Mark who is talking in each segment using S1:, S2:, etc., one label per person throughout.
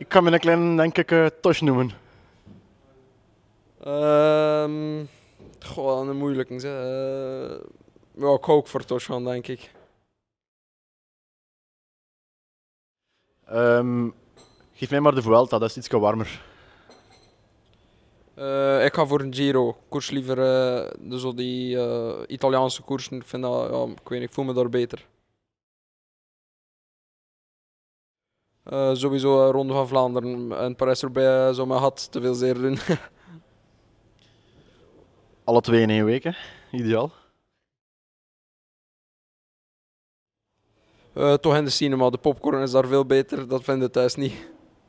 S1: Ik kan mijn kleine, denk ik, Tosh noemen.
S2: Goh, een moeilijke. Ja, ik ga ook voor Tosh gaan, denk ik.
S1: Geef mij maar de Vuelta, dat is iets warmer.
S2: Ik ga voor een Giro. Ik koers liever zo die Italiaanse koersen. Ik vind dat, ja, ik weet niet, ik voel me daar beter. Sowieso Ronde van Vlaanderen en Parijs-Roubaix zou mij had te veel zeer doen.
S1: Alle twee in 1 week, hè. Ideaal.
S2: Toch in de cinema, de popcorn is daar veel beter, dat vind ik thuis niet.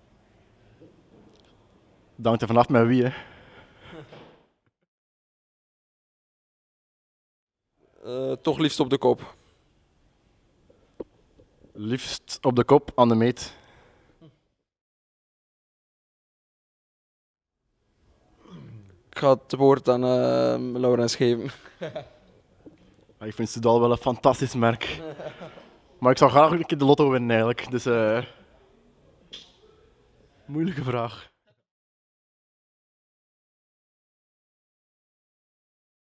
S1: Dank er vanaf met wie, hè.
S2: Toch liefst op de kop.
S1: Liefst op de kop aan de meet.
S2: Ik ga het woord aan Laurens geven.
S1: Ik vind Soudal wel een fantastisch merk. Maar ik zou graag ook een keer de lotto winnen eigenlijk. Dus moeilijke vraag.